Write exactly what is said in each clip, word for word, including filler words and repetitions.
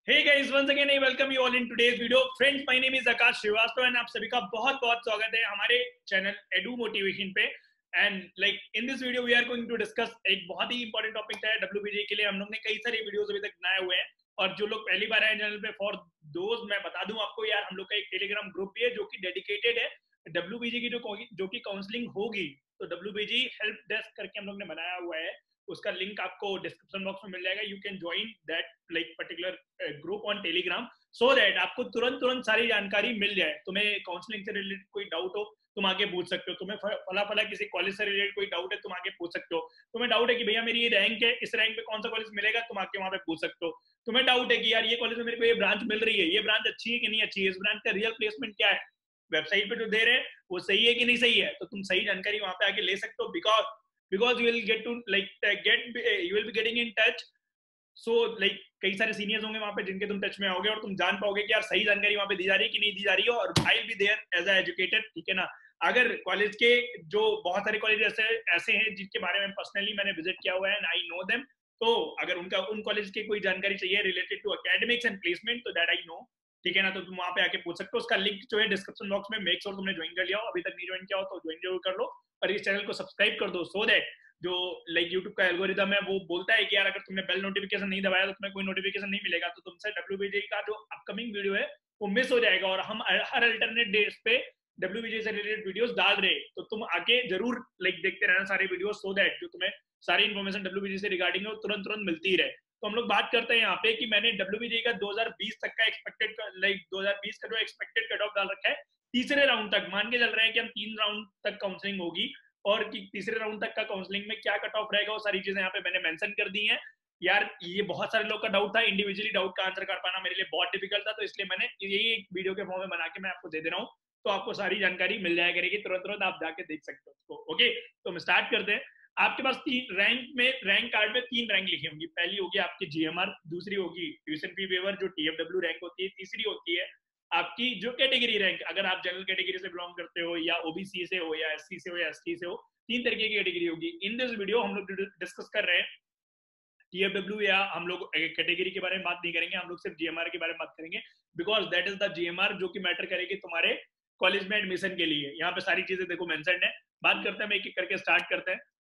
Hey guys, once again I welcome you all in today's video. Friends, my name is Akash Srivastava and आप सभी का बहुत बहुत स्वागत है हमारे चैनल एडू मोटिवेशन पे. And like in this video we are going to discuss एक बहुत ही इंपॉर्टेंट टॉपिक है डब्ल्यूबीजे के लिए. हम लोग ने कई सारे वीडियोस अभी तक बनाए हुए हैं और जो लोग पहली बार आए चैनल पे, फॉर दोज मैं बता दूं आपको यार, हम लोग का एक टेलीग्राम ग्रुप भी है जो कि डेडिकेटेड है डब्ल्यूबीजे की जो जो कि काउंसलिंग होगी. तो डब्ल्यूबीजे हेल्प डेस्क करके हम लोग ने बनाया हुआ है, उसका लिंक आपको डिस्क्रिप्शन बॉक्स में मिल जाएगा. You can join that like particular group on Telegram so that आपको तुरंत तुरंत सारी जानकारी मिल जाए. तुम्हें काउंसलिंग से रिलेटेड कोई डाउट हो तुम आगे पूछ सकते हो. तुम्हें फला फला किसी कॉलेज से रिलेटेड कोई डाउट है तुम आगे पूछ सकते हो. तुम्हें डाउट है कि भैया मेरी ये रैंक है, इस रैंक पे कौन सा कॉलेज मिलेगा, तुम आके वहां पे पूछ सकते हो. तुम्हें डाउट है कि यार ये कॉलेज में मेरे को ये ब्रांच मिल रही है, ये ब्रांच अच्छी है कि नहीं अच्छी है, इस ब्रांच का रियल प्लेसमेंट क्या है, वेबसाइट पे जो दे रहे हैं वो सही है कि नहीं सही है, तो तुम सही जानकारी वहां पे आके ले सकते हो. Because because you will get to like get you will be getting in touch. so like कई सारे सीनियर्स होंगे वहां पे जिनके तुम टच में आओगे और तुम जान पाओगे कि यार सही जानकारी वहां पे दी जा रही है कि नहीं दी जा रही है. और I will be there as a educated, ठीक है ना. अगर कॉलेज के जो बहुत सारे कॉलेज ऐसे ऐसे हैं जिनके बारे में पर्सनली मैंने विजिट किया हुआ है एंड आई नो देम, तो अगर उनका उन कॉलेज की कोई जानकारी चाहिए related to academics and placement तो दैट आई नो, ठीक है ना. तो तुम वहां पे आके पूछ सकते हो. उसका लिंक जो है डिस्क्रिप्शन बॉक्स में. मेक श्योर तुमने ज्वाइन कर लिया हो, अभी तक नहीं ज्वाइन किया हो तो ज्वाइन जरूर कर लो और इस चैनल को सब्सक्राइब कर दो सो दैट जो लाइक यूट्यूब का एल्गोरिदम है वो बोलता है कि यार अगर तुमने बेल नोटिफिकेशन नहीं दबाया तो तुम्हें कोई नोटिफिकेशन नहीं मिलेगा, तो तुमसे डब्ल्यूबीजे का जो अपकमिंग वीडियो है वो मिस हो जाएगा. और हम हर अल्टरनेट डेज पे डब्ल्यूबीजे से रिलेटेड वीडियोस डाल रहे हैं, तो तुम आके जरूर लाइक देखते रहना सारे वीडियोस सो दैट जो तुम्हें सारी इन्फॉर्मेशन डब्ल्यूबीजे से रिगार्डिंग है वो तुरंत तुरंत मिलती रहे. तो हम लोग बात करते हैं यहाँ पे कि मैंने डब्ल्यूबीजे का दो हज़ार बीस तक का एक्सपेक्टेड लाइक दो हज़ार बीस का जो एक्सपेक्टेड कट ऑफ डाल रखा है तीसरे राउंड तक. मान के चल रहे हैं कि हम तीन राउंड तक काउंसलिंग होगी और कि तीसरे राउंड तक का काउंसलिंग में क्या कट ऑफ रहेगा वो सारी चीजें यहाँ पे मैंने मेंशन कर दी हैं. यार ये बहुत सारे लोग का डाउट था, इंडिविजुअली डाउट का आंसर कर पाना मेरे लिए बहुत डिफिकल्ट था, तो इसलिए मैंने यही एक वीडियो के फॉर्म में बना के मैं आपको दे दे रहा हूँ. तो आपको सारी जानकारी मिल जाया करेगी, तुरंत तुरंत आप जाके देख सकते हो. ओके, तो हम स्टार्ट करते हैं. आपके पास तीन रैंक में रैंक कार्ड में तीन रैंक लिखी होंगी. पहली होगी आपकी जीएमआर, दूसरी होगी ट्यूशन फी वेवर जो टीएफडब्ल्यू रैंक होती है, तीसरी होती है आपकी जो कैटेगरी रैंक, अगर आप जनरल कैटेगरी से बिलोंग करते हो या ओबीसी से हो या एससी से हो या एसटी से हो, तीन तरीके की कैटेगरी होगी. इन दिस वीडियो हम लोग डिस्कस कर रहे हैं टीएफडब्ल्यू या हम लोग कैटेगरी के बारे में बात नहीं करेंगे, हम लोग सिर्फ जीएमआर के बारे में बात करेंगे because that is the GMR जो कि मैटर करेगी तुम्हारे कॉलेज में एडमिशन के लिए. यहाँ पे सारी चीजें देखो मेंशन है. बात करते हैं, एक एक करके स्टार्ट करते हैं.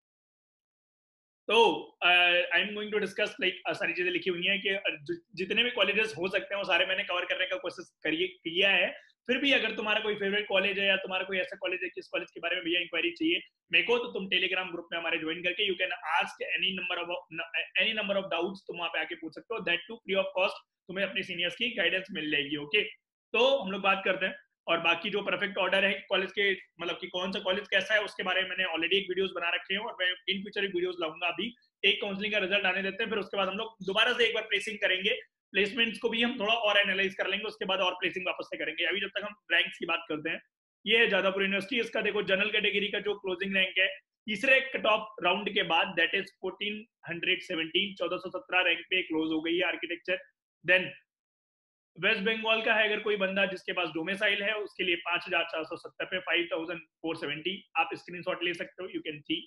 तो I am going to discuss like सारी चीजें लिखी हुई हैं कि जितने भी कॉलेजेस हो सकते हैं वो सारे मैंने कवर करने का कोशिश करिए किया है. फिर भी अगर तुम्हारा कोई फेवरेट कॉलेज है या तुम्हारा कोई ऐसा कॉलेज है किस कॉलेज के बारे में भैया इंक्वायरी चाहिए मेरे को, तो तुम टेलीग्राम ग्रुप में हमारे ज्वाइन करके you can ask any number of any number of doubts तुम वहां पे आके पूछ सकते हो. That too free of cost तुम्हें अपने सीनियर्स की गाइडेंस मिल जाएगी. ओके, तो हम लोग बात करते हैं. और बाकी जो परफेक्ट ऑर्डर है कॉलेज के मतलब कि कौन सा कॉलेज कैसा है उसके बारे में मैंने ऑलरेडी एक वीडियोस बना रखे हैं और मैं इन फ्यूचर एक वीडियोस लाऊंगा. अभी एक काउंसलिंग का रिजल्ट आने देते हैं, फिर उसके बाद हम लोग दोबारा से एक बार प्लेसिंग करेंगे. प्लेसमेंट्स को भी हम थोड़ा और एनालाइज कर लेंगे, उसके बाद और प्लेसिंग वापस से करेंगे. अभी जब तक हम रैंक्स की बात करते हैं, ये है जादवपुर यूनिवर्सिटी. इसका देखो जनरल कैटेगरी का जो क्लोजिंग रैंक है तीसरे कट ऑफ राउंड के बाद that is fourteen hundred seventeen, चौदह सौ सत्रह रैंक पे क्लोज हो गई है आर्किटेक्चर. देन वेस्ट बंगाल का है अगर कोई बंदा जिसके पास डोमिसाइल है उसके लिए पांच हजार चार सौ सत्तर पे फाइव थाउजेंड फोर सेवेंटी. आप स्क्रीनशॉट ले सकते हो, यू कैन सी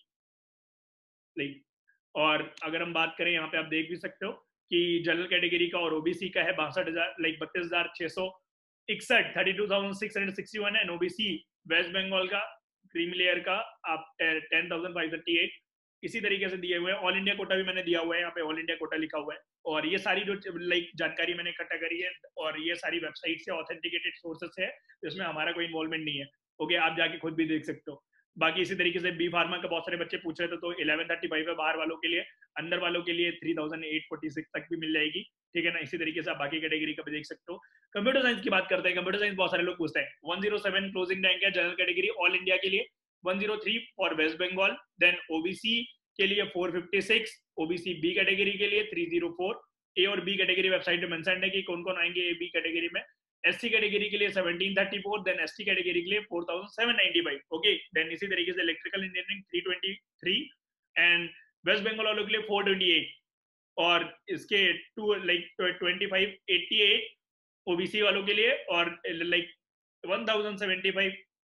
लाइक. और अगर हम बात करें यहाँ पे आप देख भी सकते हो कि जनरल कैटेगरी का और ओबीसी का है बासठ हजार लाइक बत्तीस हजार छह सौ इकसठ thirty two thousand six hundred sixty one and OBC West Bengal का क्रीमी लेयर का आप ten thousand five thirty eight इसी तरीके से दिए हुए हैं. ऑल इंडिया कोटा भी मैंने दिया हुआ है, यहाँ पे ऑल इंडिया कोटा लिखा हुआ है. और ये सारी जो लाइक जानकारी मैंने इकट्ठा करी है और ये सारी वेबसाइट से ऑथेंटिकेटेड सोर्सेस है, इसमें हमारा कोई इन्वॉल्वमेंट नहीं है. ओके, आप जाके खुद भी देख सकते हो. बाकी इसी तरीके से बी फार्मा का बहुत सारे बच्चे पूछ रहे थे तो इलेवन थर्टी फाइव है बाहर वालों के लिए, अंदर वालों के लिए three thousand eight forty six तक भी मिल जाएगी, ठीक है ना. इसी तरीके से आप बाकी कैटेगरी का भी देख सकते हो. कंप्यूटर साइंस की बात करते हैं. कंप्यूटर साइंस बहुत सारे लोग पूछते हैं. One zero seven closing rank है जनरल कैटेगरी ऑल इंडिया के लिए, one zero three for West Bengal. Then OBC के लिए four fifty six, OBC B category के लिए थ्री जीरो फोर. ए और बी कैटेगरी वेबसाइट पे मेंशन है कि कौन कौन आएंगे ए बी कैटेगरी में. एससी कैटेगरी के लिए seventeen thirty four, then ST category के लिए four thousand seven ninety five. Okay, then इसी तरीके से electrical engineering three twenty three and West Bengal वालों के लिए फोर ट्वेंटी एट और इसके to like twenty five eighty eight OBC वालों के लिए और like one thousand seventy five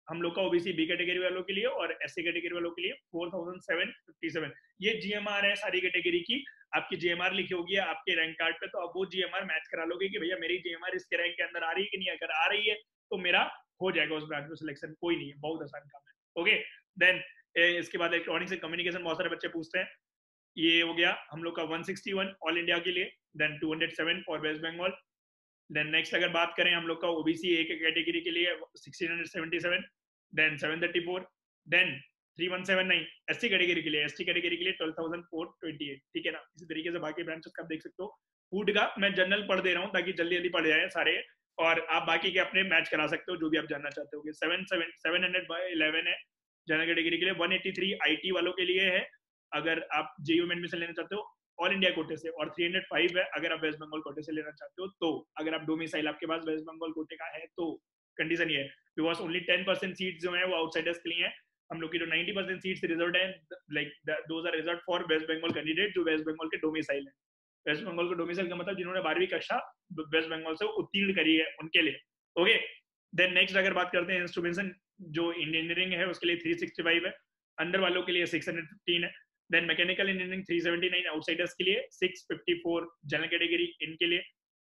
हम लोग का ओबीसी बी कैटेगरी वालों के लिए और एससी कैटेगरी वालों के लिए four thousand seven fifty seven. ये जीएमआर है सारी कैटेगरी की। आपकी जीएमआर लिखी होगी आपके रैंक कार्ड पे, तो आप वो जीएमआर मैच करा लोगे कि भैया मेरी जीएमआर इसके रैंक के अंदर आ रही है कि नहीं। अगर आ रही है तो मेरा हो जाएगा उस ब्रांच में सिलेक्शन, कोई नहीं है, बहुत आसान काम है। ओके, देन इसके बाद इलेक्ट्रॉनिक्स एंड कम्युनिकेशन बहुत सारे बच्चे पूछते हैं, ये हो गया हम लोग का one sixty one all India के लिए, then two hundred seven for West Bengal. Then next अगर बात करें हम लोग का ओबीसी ए के कैटेगरी के लिए sixteen seventy seven, then seven thirty four, then three one seven nine SC category के लिए, एसटी कैटेगरी के लिए twelve thousand four twenty eight. ठीक है ना। इसी तरीके से बाकी ब्रांचेस का आप देख सकते हो। फूड का मैं जनरल पढ़ दे रहा हूँ ताकि जल्दी जल्दी पढ़ जाए सारे, और आप बाकी के अपने मैच करा सकते हो जो भी आप जानना चाहते हो। Seven seven seven hundred by eleven है जनरल कैटेगरी के लिए, वन एटी थ्री आईटी वालों के लिए है अगर आप जेयू में एडमिशन लेना चाहते हो ऑल इंडिया कोटे से, और थ्री हंड्रेड फाइव है अगर आप वेस्ट बंगाल कोटे से लेना चाहते हो। तो अगर आप डोमिसाइल आपके पास वेस्ट बंगाल कोटे का है तो कंडीशन ये है, because only ten percent seats जो है वो आउटसाइडर्स के लिए है। हम लोग की जो नाइंटी परसेंट सीट्स रिजर्व्ड है, like those are reserved for West Bengal candidate जो वेस्ट बंगाल के डोमिसाइल है। वेस्ट बंगाल का डोमिसाइल का मतलब जिन्होंने बारहवीं कक्षा वेस्ट बंगाल से उत्तीर्ण करी है उनके लिए। ओके, देन नेक्स्ट अगर बात करते हैं इंस्ट्रूमेंटेशन जो इंजीनियरिंग है उसके लिए थ्री सिक्सटी फाइव है, अंडर वालों के लिए सिक्स हंड्रेड फिफ्टीन है। Then mechanical engineering three seventy nine outsiders के लिए, six fifty four general category इनके लिए।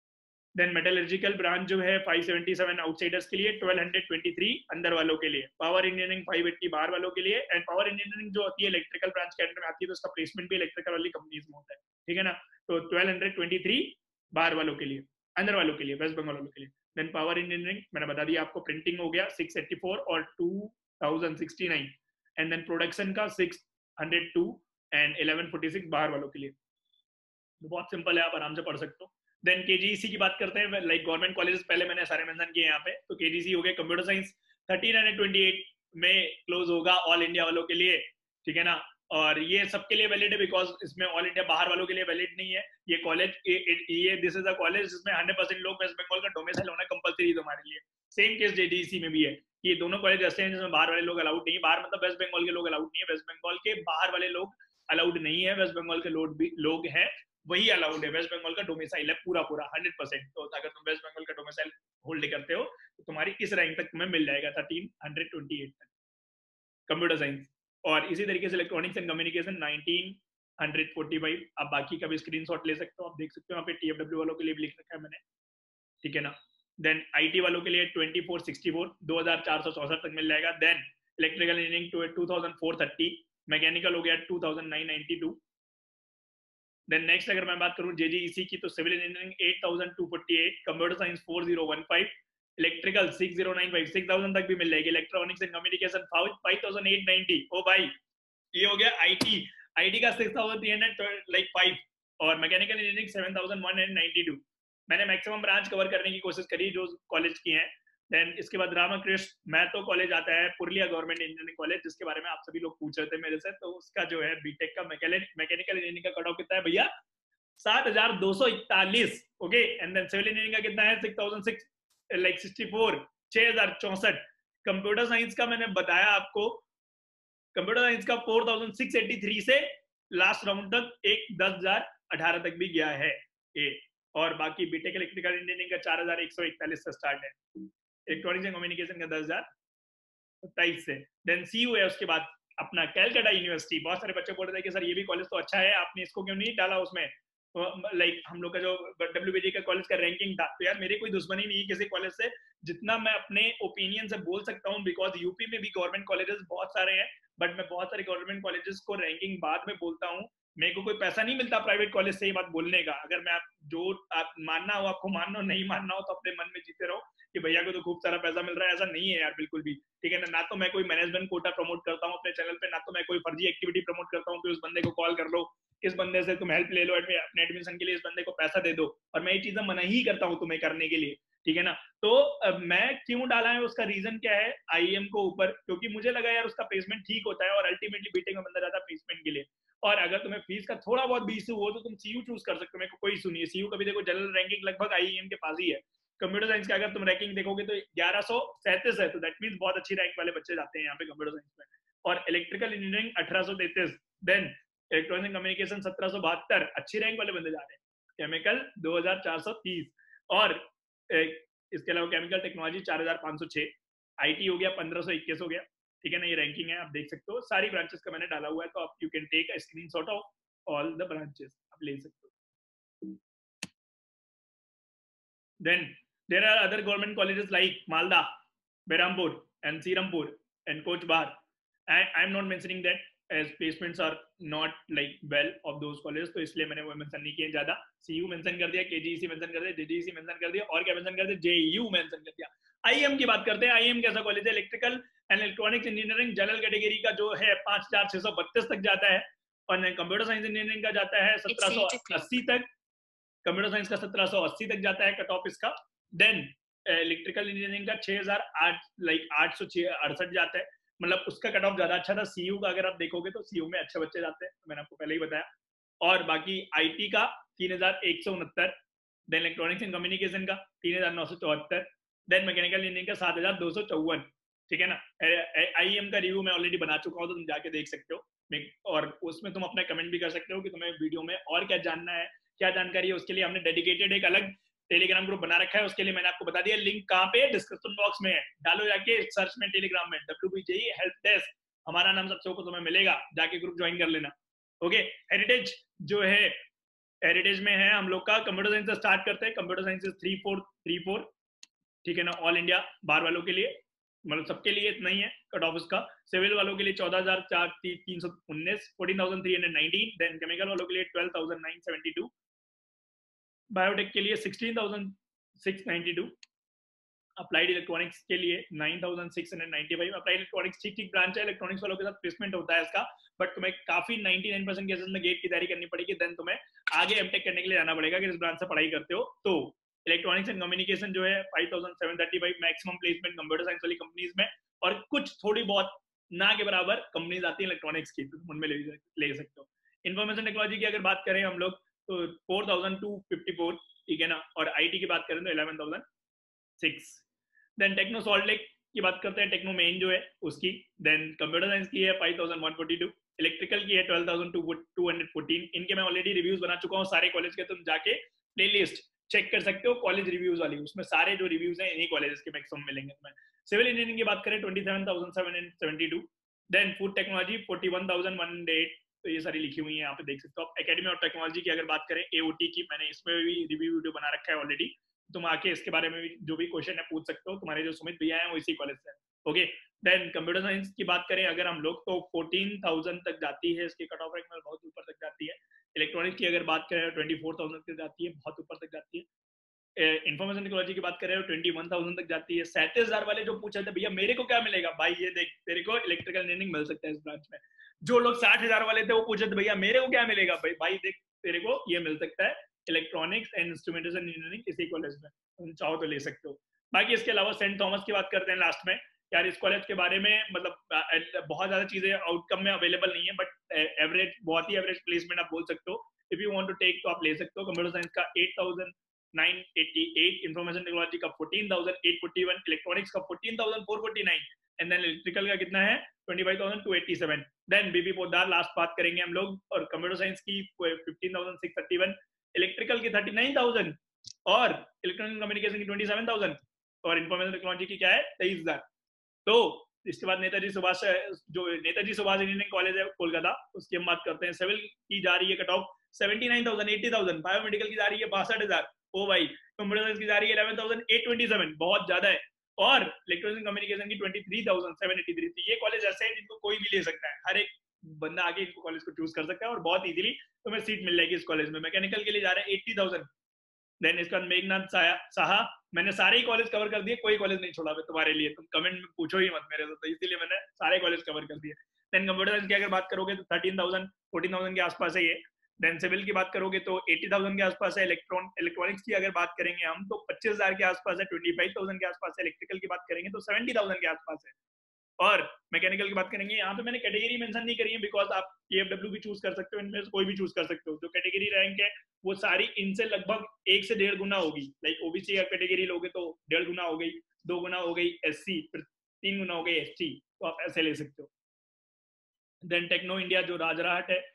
देन मेटलर्जिकल ब्रांच जो है फाइव सेवेंटी सेवन आउटसाइडर्स के लिए, ट्वेल्व हंड्रेड ट्वेंटी थ्री अंदर वालों के लिए। पावर इंजीनियरिंग फाइव एटी बाहर वालों के लिए। एंड पावर इंजीनियरिंग जो होती है इलेक्ट्रिकल ब्रांच के अंदर में आती है तो उसका प्लेसमेंट भी इलेक्ट्रिकल वाली कंपनीज में होता है। ठीक है ना। तो ट्वेल्व हंड्रेड ट्वेंटी थ्री बाहर वालों के लिए, अंदर वालों के लिए, वेस्ट बंगाल वालों के लिए। देन पावर इंजीनियरिंग मैंने बता दिया आपको, प्रिंटिंग हो गया सिक्स एटी फोर और two thousand sixty nine. And then production का six hundred two and eleven forty six बाहर वालों के लिए। तो बहुत सिंपल है, आप आराम से पढ़ सकते हो। देन केजीसी की बात करते हैं, लाइक गवर्नमेंट कॉलेजेस पहले मैंने सारे मेंशन किए यहाँ पे। तो केजीसी हो गया computer science, thirteen hundred twenty eight में क्लोज होगा ऑल इंडिया वालों के लिए। ठीक है ना। और ये सबके लिए वैलिड है बिकॉज इसमें ऑल इंडिया बाहर वालों के लिए वैलिड नहीं है ये कॉलेज। ये दिस इज अ कॉलेज जिसमें हंड्रेड परसेंट लोग वेस्ट बंगाल का डोमिसाइल होना कंपलसरी है हमारे लिए। सेम केस जेडीसी में भी है कि दोनों कॉलेज ऐसे हैं जिसमें बाहर वाले लोग अलाउड नहीं है। बाहर मतलब वेस्ट बंगाल के लोग अलाउड नहीं है, वेस्ट बंगाल के बाहर वाले लोग अलाउड नहीं है, वेस्ट बंगाल के लोग भी लोग हैं वही अलाउड है। वेस्ट बंगाल का डोमिसाइल है पूरा पूरा हंड्रेड परसेंट। तो अगर तुम वेस्ट बंगाल का डोमिसाइल होल्ड करते हो तो तुम्हारी इस रैंक तक तुम्हें मिल जाएगा थर्टीन हंड्रेड ट्वेंटी एट तक कंप्यूटर साइंस। और इसी तरीके से electronics and communication nineteen hundred forty five. आप बाकी का भी स्क्रीनशॉट ले सकते हो, आप देख सकते हो यहाँ पे टीएफडब्ल्यू वालों के लिए भी लिख रखा है मैंने। ठीक है ना। देन आईटी वालों के लिए ट्वेंटी फोर सिक्सटी फोर दो हजार चार सौ चौसठ तक मिल जाएगा। Then electrical engineering two thousand four thirty, mechanical हो गया two thousand nine ninety two. Then next अगर मैं बात करूं जेजीईसी की तो civil engineering eight thousand two forty eight, computer science four thousand fifteen, electrical six thousand ninety five, six thousand तक भी मिल जाएगी। Electronics and communication five thousand eight ninety. ओ भाई ये हो गया आईटी, आईटी का six thousand three hundred like five, और mechanical engineering seven thousand one hundred ninety two. मैंने मैक्सिमम ब्रांच कवर करने की कोशिश करी जो कॉलेज की हैं। देन इसके बाद रामाकृष्ण मैथो कॉलेज आता है, पुरलिया गवर्नमेंट इंजीनियरिंग कॉलेज, जिसके बारे में आप सभी लोग पूछ रहे थे मेरे से। तो उसका जो है बीटेक का मैकेनिकल इंजीनियरिंग का कट ऑफ कितना है भैया, सात हजार दो सौ इकतालीस। Okay, and then civil engineering का कितना है, six thousand six like sixty four, छह हजार चौसठ। कंप्यूटर साइंस का मैंने बताया आपको, कंप्यूटर साइंस का four thousand six eighty three से लास्ट राउंड तक एक दस हजार अठारह तक भी गया है ए। और बाकी बीटेक इलेक्ट्रिकल इंजीनियरिंग का चार हजार एक सौ इकतालीस से स्टार्ट है, इलेक्ट्रॉनिक्स एंड कम्युनिकेशन का दस हजार सत्ताईस से। देन सीयू है उसके बाद अपना कैलकाटा यूनिवर्सिटी। बहुत सारे बच्चे बोल रहे थे कि सर ये भी कॉलेज तो अच्छा है, आपने इसको क्यों नहीं डाला उसमें। लाइक like, हम लोग का जो डब्ल्यूबीजी का कॉलेज का रैंकिंग था, तो यार मेरी कोई दुश्मनी नहीं है किसी कॉलेज से, जितना मैं अपने ओपिनियन से बोल सकता हूँ। बिकॉज यूपी में भी गवर्नमेंट कॉलेजेस बहुत सारे हैं, बट मैं बहुत सारे गवर्नमेंट कॉलेजेस को रैंकिंग बाद में बोलता हूँ। मेरे को कोई पैसा नहीं मिलता प्राइवेट कॉलेज से ये बात बोलने का। अगर मैं आप जो आप मानना हो आपको मानना हो, नहीं मानना हो तो अपने मन में जीते रहो कि भैया को तो खूब सारा पैसा मिल रहा है, ऐसा नहीं है यार बिल्कुल भी। ठीक है ना। ना तो मैं कोई मैनेजमेंट कोटा प्रमोट करता हूँ अपने चैनल पे, ना तो मैं कोई फर्जी एक्टिविटी प्रमोट करता हूँ कि उस बंदे को कॉल कर लो, इस बंदे से तुम हेल्प ले लो अपने एडमिशन के लिए, इस बंदे को पैसा दे दो। और मैं ये चीजें मना ही करता हूँ तुम्हें करने के लिए। ठीक है ना। तो मैं क्यों डाला है उसका रीजन क्या है आईएम को ऊपर, क्योंकि मुझे लगा यार उसका प्लेसमेंट ठीक होता है और अल्टीमेटली बीटेक में बंदा जाता है प्लेसमेंट के लिए। और अगर तुम्हें फीस का थोड़ा बहुत भी इशू हो तो तुम सीयू चूज कर सकते हो, मेरे को कोई इशू नहीं है। सीयू कभी देखो जनरल रैंकिंग लगभग आईएम के पास ही है। कंप्यूटर साइंस का अगर तुम रैंकिंग देखोगे तो ग्यारह सौ सैंतीस है, तो दैट मींस बहुत अच्छी रैंक वाले बच्चे जाते हैं यहाँ पे कंप्यूटर साइंस में। और इलेक्ट्रिकल इंजीनियरिंग अठारह सौ तैंतीस, देन इलेक्ट्रॉनिक कम्युनिकेशन सत्रह सौ बहत्तर, अच्छी रैंक वाले बंदे जा रहे हैं। केमिकल दो हजार चार सौ तीस, और इसके अलावा केमिकल टेक्नोलॉजी चार हजार पाँच सौ छह, आईटी हो गया पंद्रह सौ इक्कीस हो गया, ठीक है ना, ये रैंकिंग है, आप देख सकते हो, सारी ब्रांचेस का मैंने डाला हुआ है, तो आप you can take a screenshot of all the branches, आप ले सकते हो। Then there are other government colleges like Malda, Berhampur and Sirampur and Coach Bahar. And I'm not mentioning that as placements are not like well of those colleges, तो इसलिए मैंने वो mention नहीं किया ज्यादा। सीयू मेंशन कर दिया, केजीईसी मेंशन कर दिया, जेजीईसी मेंशन कर दिया, और क्या मेंशन कर दिया, जेयू मेंशन कर दिया। आईएम की बात करते हैं। आईएम कैसा कॉलेज है? Electrical and electronics engineering general category का जो है पांच हजार छह सौ बत्तीस तक जाता है, और कंप्यूटर साइंस इंजीनियरिंग का जाता है सत्रह सौ अस्सी तक, कंप्यूटर साइंस का सत्रह सौ अस्सी तक जाता है कट ऑफ इसका। देन इलेक्ट्रिकल इंजीनियरिंग का छह हजार आठ लाइक आठ सौ अड़सठ जाता है, मतलब उसका कट ऑफ ज्यादा अच्छा था। सीयू का अगर आप देखोगे तो सीयू में अच्छे बच्चे जाते हैं, मैंने आपको पहले ही बताया। और बाकी आईटी का तीन हजार एक सौ उनहत्तर, देन इलेक्ट्रॉनिक्स एंड कम्युनिकेशन का तीन हजार नौ सौ चौहत्तर, देन मैकेनिकल इंजीनियरिंग का सात हजार दो सौ चौवन, ठीक है ना। आईएम का रिव्यू मैं ऑलरेडी बना चुका हूँ, तो तुम जाके देख सकते हो, और उसमें तुम अपना कमेंट भी कर सकते हो कि तुम्हें वीडियो में और क्या जानना है, क्या जानकारी है। उसके लिए हमने डेडिकेटेड एक अलग टेलीग्राम ग्रुप बना रखा है, उसके लिए मैंने आपको बता दिया, लिंक कहाँ पे, डिस्क्रिप्शन बॉक्स में है, डालो जाके सर्च में टेलीग्राम में डब्ल्यूबीजेई हेल्प डेस्क, हमारा नाम सबसे ऊपर तुम्हें मिलेगा, जाके ग्रुप ज्वाइन कर लेना। ओके, हेरिटेज जो है, हेरिटेज में है हम लोग का कंप्यूटर साइंस से स्टार्ट करते हैं। Computer science three four three four ठीक है ना, ऑल इंडिया बार वालों के लिए, मतलब सबके लिए इतना ही है कट ऑफ उसका। सिविल वालों के लिए चौदह हजार चार तीन सौ उन्नीस, fourteen thousand three hundred nineteen, then chemical वालों के लिए twelve thousand nine seventy two, biotech के लिए sixteen thousand six ninety two, applied electronics के लिए nine thousand six hundred ninety five. Applied electronics ठीक ठीक ब्रांच है, इलेक्ट्रॉनिक्स वालों के साथ प्लेसमेंट होता है इसका, बट तुम्हें काफी नाइंटी नाइन परसेंट केसेस में गेट की तैयारी करनी पड़ेगी, देन तुम्हें आगे एमटेक करने के लिए जाना पड़ेगा अगर इस ब्रांच से पढ़ाई करते हो तो। इलेक्ट्रॉनिक्स एंड कम्युनिकेशन जो है five thousand seven thirty five maximum placement computer science वाली कंपनीज में, और कुछ थोड़ी बहुत ना के बराबर कंपनीज आती है इलेक्ट्रॉनिक्स की, तो तुम उनमें ले, ले सकते हो। इन्फॉर्मेशन टेक्नोलॉजी की अगर बात करें हम लोग तो four thousand two fifty four, ठीक है ना, और आईटी की बात करें तो eleven thousand six. Then Techno Salt Lake की बात करते हैं, टेक्नो मेन जो है उसकी, देन कंप्यूटर साइंस की है five thousand one forty two, electrical की है twelve thousand two hundred fourteen. इनके मैं ऑलरेडी रिव्यूज बना चुका हूँ सारे कॉलेज के, तुम जाके प्लेलिस्ट चेक कर सकते हो कॉलेज रिव्यूज वाली, उसमें सारे जो रिव्यूज हैं इन्हीं कॉलेजेस के मैक्सिमम मिलेंगे तुम्हें। सिविल इंजीनियरिंग की बात करें twenty seven thousand seven hundred seventy two, then food technology forty one thousand one hundred eight, तो ये सारी लिखी हुई है यहाँ पे देख सकते हो आप। एकेडमी ऑफ टेक्नोलॉजी की अगर बात करें एओटी की, मैंने इसमें भी रिव्यू वीडियो बना रखा है ऑलरेडी, तुम आके इसके बारे में भी जो भी क्वेश्चन है पूछ सकते हो, तुम्हारे जो सुमित भैया हैं वो इसी कॉलेज से। ओके, देन कंप्यूटर साइंस की बात करें अगर हम लोग तो फोर्टीन थाउजेंड तक जाती है इसकी कट ऑफ रैंक में, बहुत ऊपर तक जाती है। इलेक्ट्रॉनिक्स की अगर बात करें ट्वेंटी फोर थाउजेंड तक जाती है, बहुत ऊपर तक जाती है। इन्फॉर्मेशन टेक्नोलॉजी की बात करें तो ट्वेंटी वन थाउजेंड तक जाती है। सैंतीस हजार वाले जो पूछे थे भैया मेरे को क्या मिलेगा, भाई ये देख तेरे को इलेक्ट्रिकल इंजीनियरिंग मिल सकता है इस ब्रांच में। जो लोग साठ हजार वाले थे वो पूछे थे भैया मेरे को क्या मिलेगा, भाई भाई देख तेरे को ये मिल सकता है इलेक्ट्रॉनिक्स एंड इंस्ट्रूमेंटेशन इंजीनियरिंग इसी कॉलेज में, तुम चाहो तो ले सकते हो। बाकी इसके अलावा सेंट थॉमस की बात करते हैं लास्ट में। यार इस कॉलेज के बारे में मतलब बहुत ज्यादा चीजें आउटकम में अवेलेबल नहीं है, बट एवरेज बहुत ही एवरेज प्लेसमेंट आप बोल सकते हो। If you want to take तो आप ले सकते हो। कंप्यूटर साइंस का eight thousand nine eighty eight, information technology का fourteen thousand eight forty one, electronics का fourteen thousand four forty nine, and then electrical का कितना है twenty five thousand two eighty seven. Then BB Poddar last बात करेंगे हम लोग, और कंप्यूटर साइंस की fifteen thousand six thirty one, electrical की थर्टी नाइन थाउजेंड, और इलेक्ट्रॉनिक कम्युनिकेशन की ट्वेंटी सेवन थाउजेंड, और इन्फॉर्मेशन टेक्नोलॉजी की क्या है तेईस हजार। तो इसके बाद नेताजी सुभाष जो नेताजी सुभाष इंजीनियरिंग कॉलेज है कोलकाता, उसकी हम बात करते हैं। सिविल की जा रही है cut off seventy nine thousand eighty thousand, biomedical की जा रही है बासठ हजार, ओ भाई। कंप्यूटर साइंस की जा रही है eleven thousand eight twenty seven, बहुत ज्यादा है, और इलेक्ट्रॉनिक कम्युनिकेशन की twenty three thousand seven eighty three. तो ये कॉलेज ऐसे हैं जिनको कोई भी ले सकता है, हर एक बंदा आगे इनको कॉलेज को चूज कर सकता है, और बहुत इजीली तुम्हें सीट मिल जाएगी इस कॉलेज में। मैकेनिकल के लिए जा रहे हैं एट्टी थाउजेंड। देन इसके बाद मेघनाथ साहा, मैंने सारे ही कॉलेज कवर कर दिए, कोई कॉलेज नहीं छोड़ा तुम्हारे लिए, तुम कमेंट में पूछो ही मत मेरे से, तो इसीलिए मैंने सारे कॉलेज कवर कर दिए। देन कंप्यूटर साइंस की अगर बात करोगे तो थर्टीन थाउजेंड फोर्टीन थाउजेंड के आसपास है ये। देन सिविल की बात करोगे तो एटी थाउजेंड के आसपास है। इलेक्ट्रॉन इलेक्ट्रॉनिक्स की अगर बात करेंगे हम तो पच्चीस हजार के आसपास है, ट्वेंटी फाइव थाउजेंड के आसपास है। इलेक्ट्रिकल की बात करेंगे तो सेवेंटी थाउजेंड के आसपास है। और मैकेनिकल की बात करेंगे, यहाँ पे मैंने कैटेगरी मेंशन नहीं करी है, बिकॉज आप ईएफडब्ल्यू भी चूज कर सकते हो, इनमें से कोई भी चूज कर सकते हो। जो कैटेगरी रैंक है वो सारी इनसे लगभग एक से डेढ़ गुना होगी। लाइक ओबीसी का कैटेगरी लोगे तो डेढ़ गुना हो गई, दो गुना हो गई एससी, फिर तीन गुना हो गई एसटी, तो आप ऐसे ले सकते हो। देन टेक्नो इंडिया जो राजराहट है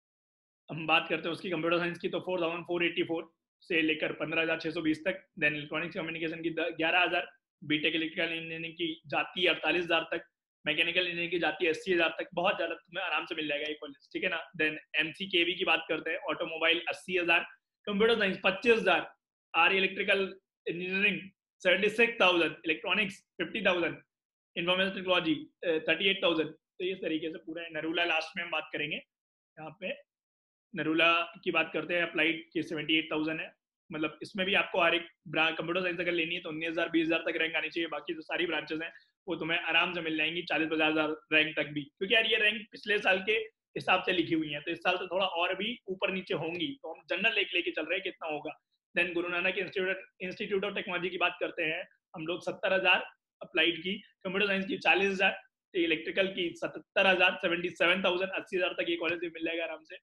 हम बात करते हैं उसकी, कंप्यूटर साइंस की, तो four thousand four eighty four से लेकर पंद्रह हजार छह सौ बीस तक। देन इलेक्ट्रॉनिक्स कम्युनिकेशन की ग्यारह हजार, बीटेक इलेक्ट्रिकल इंजीनियरिंग की जाती है अड़तालीस हजार तक, मैकेनिकल इंजीनियरिंग की जाती है अस्सी हजार तक, बहुत ज्यादा तुम्हें आराम से मिल जाएगा ये कॉलेज, ठीक है ना। देन एमसीकेवी की बात करते हैं, ऑटोमोबाइल अस्सी हजार, कंप्यूटर साइंस पच्चीस हजार, or electrical engineering seventy six thousand, electronics fifty thousand, information technology thirty eight thousand. तो इस तरीके से पूरा है। नरूला लास्ट में हम बात करेंगे, यहाँ पे नरूला की बात करते हैं, अप्लाइड की सेवेंटी एट थाउजेंड है, मतलब इसमें भी आपको हर एक कंप्यूटर साइंस अगर लेनी है तो उन्नीस हजार बीस हजार तक रैंक आनी चाहिए, बाकी जो सारी ब्रांचेस हैं वो तुम्हें आराम से मिल जाएंगी चालीस पचास हजार रैंक तक भी, क्योंकि यार ये रैंक पिछले साल के हिसाब से लिखी हुई है, तो इस साल तो थोड़ा और भी ऊपर नीचे होंगी, तो हम जनरल लेके लेके चल रहे हैं कितना होगा। Then Guru Nanak institute institute of technology की बात करते हैं हम लोग, सत्तर हजार अप्लाइड की, कंप्यूटर साइंस की चालीस हजार, इलेक्ट्रिकल की सत्तर हजार, सेवेंटी सेवन थाउजेंड, अस्सी हजार तक ये कॉलेज भी मिल जाएगा आराम से।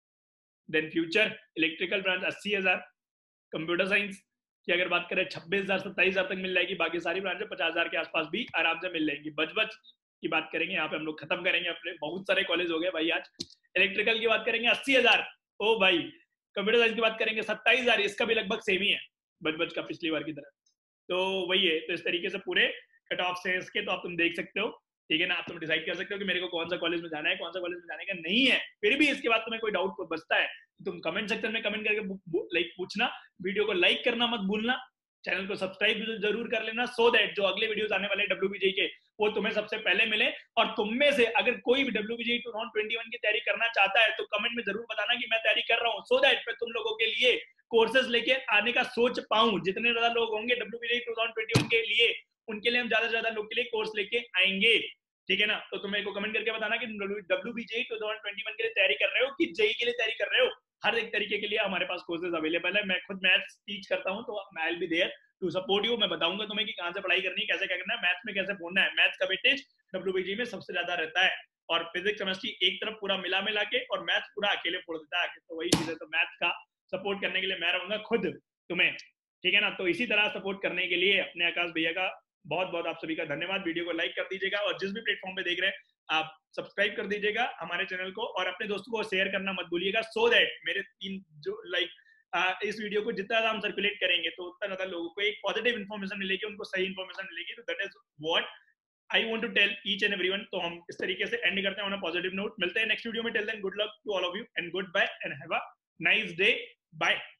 देन फ्यूचर इलेक्ट्रिकल ब्रांच अस्सी हजार, कंप्यूटर साइंस की अगर बात करें छब्बीस हजार सत्ताईस हजार तक मिल जाएगी, बाकी सारी ब्रांचें पचास हजार के आसपास भी आराम से मिल जाएंगी। बच बच की बात करेंगे, यहाँ पे हम लोग खत्म करेंगे अपने, बहुत सारे कॉलेज हो गए भाई आज। इलेक्ट्रिकल की बात करेंगे अस्सी हजार, ओ भाई। कंप्यूटर साइंस की बात करेंगे सत्ताईस हजार, इसका भी लगभग सेम ही है बच बच का पिछली बार की तरह, तो वही है। तो इस तरीके से पूरे कट ऑफ से इसके तो आप तुम देख सकते हो, ठीक है ना। आप तुम डिसाइड कर सकते हो कि मेरे को कौन सा कॉलेज में जाना है, कौन सा कॉलेज में जाने का नहीं है। फिर भी इसके बाद तुम्हें कोई डाउट बचता है तुम कमेंट सेक्शन में कमेंट करके लाइक पूछना, वीडियो को लाइक करना मत भूलना, चैनल को सब्सक्राइब जरूर कर लेना, सो दैट जो अगले वीडियोस आने वाले डब्ल्यूबीजेई के वो तुम्हें सबसे पहले मिले। और तुम में से अगर कोई भी WBJEE two thousand twenty one की तैयारी करना चाहता है तो कमेंट में जरूर बताना कि मैं तैयारी कर रहा हूँ, सो दैट मैं तुम लोगों के लिए कोर्सेज लेके आने का सोच पाऊं। जितने ज्यादा लोग होंगे WBJEE two thousand twenty one के लिए, उनके लिए हम ज्यादा से ज्यादा लोग के लिए कोर्स लेके आएंगे, ठीक है ना। तो तुम मेरे को कमेंट करके बताना कि WBJEE two thousand twenty one के लिए तैयारी कर रहे हो कि जेई के लिए तैयारी कर रहे हो। हर एक तरीके के लिए हमारे पास कोर्सेज अवेलेबल है। मैं खुद मैथ्स टीच करता हूं, तो I will be there to support you. मैं बताऊंगा तुम्हें कि कहां से पढ़ाई करनी है, कैसे क्या करना है, मैथ्स में कैसे पढ़ना है। मैथ्स का वेटेज डब्ल्यूबीजेई में सबसे ज्यादा रहता है, और फिजिक्स केमिस्ट्री एक तरफ पूरा मिला मिला के, और मैथ्स पूरा अकेले फोड़ देता है, तो वही चीज है। तो मैथ्स का सपोर्ट करने के लिए मैं रहूंगा खुद तुम्हें, ठीक है ना। तो इसी तरह सपोर्ट करने के लिए अपने आकाश भैया का बहुत बहुत आप सभी का धन्यवाद। वीडियो को लाइक कर दीजिएगा, और जिस भी प्लेटफॉर्म पे देख रहे हैं आप सब्सक्राइब कर दीजिएगा हमारे चैनल को, और अपने दोस्तों को शेयर करना मत भूलिएगा, सो दैट मेरे तीन जो लाइक इस वीडियो को जितना ज्यादा हम सर्कुलेट करेंगे तो उतना ज्यादा लोगों को एक पॉजिटिव इन्फॉर्मेशन मिलेगी, उनको सही इन्फॉर्मेशन मिलेगी। तो that is what I want to tell each and everyone. तो हम इस तरीके से एंड करते हैं ऑन अ पॉजिटिव नोट। मिलते हैं नेक्स्ट वीडियो में, till then good luck to all of you and good bye and have a nice day, bye.